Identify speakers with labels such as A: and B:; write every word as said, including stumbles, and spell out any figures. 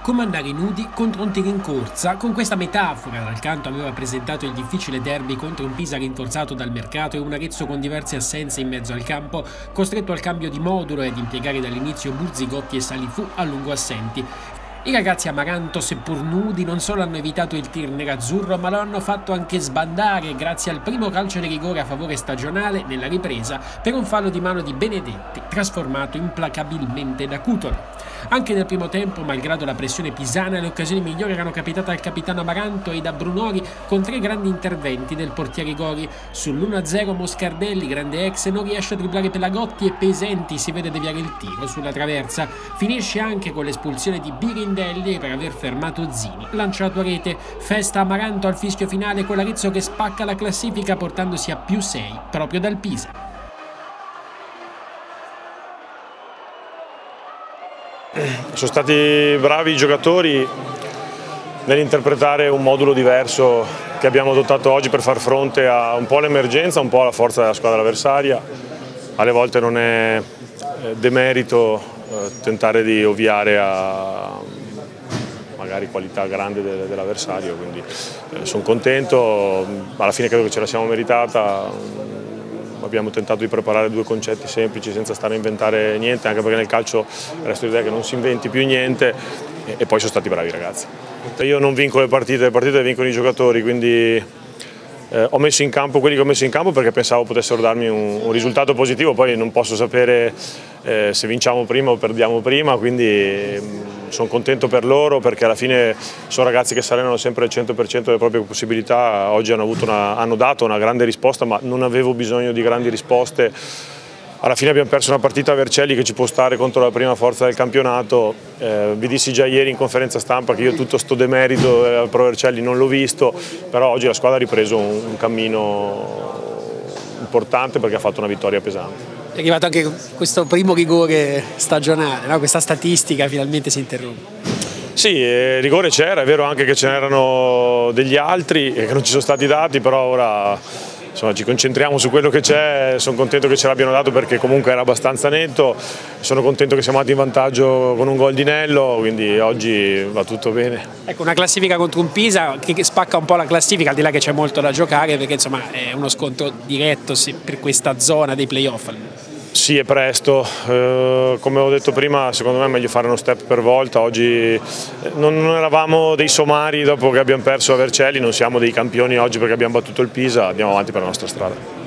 A: Come andare nudi contro un tiro in corsa? Con questa metafora dal canto aveva presentato il difficile derby contro un Pisa rinforzato dal mercato e un Arezzo con diverse assenze in mezzo al campo, costretto al cambio di modulo e ad impiegare dall'inizio Burzigotti e Salifu a lungo assenti. I ragazzi Amaranto, seppur nudi, non solo hanno evitato il tir nerazzurro, ma lo hanno fatto anche sbandare grazie al primo calcio di rigore a favore stagionale nella ripresa per un fallo di mano di Benedetti, trasformato implacabilmente da Cutolo. Anche nel primo tempo, malgrado la pressione pisana, le occasioni migliori erano capitate al capitano Amaranto e da Brunori con tre grandi interventi del portiere Gori. Sull'uno a zero Moscardelli, grande ex, non riesce a dribblare Pelagotti e Pesenti si vede deviare il tiro sulla traversa. Finisce anche con l'espulsione di Birindelli per aver fermato Zini, lanciato a rete. Festa Amaranto al fischio finale con l'Arezzo che spacca la classifica portandosi a più sei proprio dal Pisa.
B: Sono stati bravi i giocatori nell'interpretare un modulo diverso che abbiamo adottato oggi per far fronte a un po' all'emergenza, un po' alla forza della squadra avversaria. Alle volte non è demerito tentare di ovviare a magari qualità grande dell'avversario, quindi sono contento, alla fine credo che ce la siamo meritata. Abbiamo tentato di preparare due concetti semplici senza stare a inventare niente, anche perché nel calcio resto l'idea che non si inventi più niente, e poi sono stati bravi i ragazzi. Io non vinco le partite, le partite le vincono i giocatori, quindi eh, ho messo in campo quelli che ho messo in campo perché pensavo potessero darmi un, un risultato positivo, poi non posso sapere eh, se vinciamo prima o perdiamo prima, quindi eh, sono contento per loro perché alla fine sono ragazzi che saranno sempre al cento per cento delle proprie possibilità. Oggi hanno, avuto una, hanno dato una grande risposta, ma non avevo bisogno di grandi risposte. Alla fine abbiamo perso una partita a Vercelli che ci può stare contro la prima forza del campionato. Eh, vi dissi già ieri in conferenza stampa che io tutto sto demerito al Pro Vercelli non l'ho visto, però oggi la squadra ha ripreso un, un cammino importante perché ha fatto una vittoria pesante.
A: È arrivato anche questo primo rigore stagionale, no? Questa statistica finalmente si interrompe.
B: Sì, eh, rigore c'era, è vero anche che ce n'erano degli altri e che non ci sono stati dati, però ora insomma, ci concentriamo su quello che c'è. Sono contento che ce l'abbiano dato perché comunque era abbastanza netto, sono contento che siamo andati in vantaggio con un gol di Nello, quindi oggi va tutto bene.
A: Ecco, una classifica contro un Pisa che spacca un po' la classifica, al di là che c'è molto da giocare perché insomma è uno scontro diretto per questa zona dei playoff.
B: Sì, è presto, eh, come ho detto prima secondo me è meglio fare uno step per volta. Oggi non, non eravamo dei somari dopo che abbiamo perso a Vercelli, non siamo dei campioni oggi perché abbiamo battuto il Pisa, andiamo avanti per la nostra strada.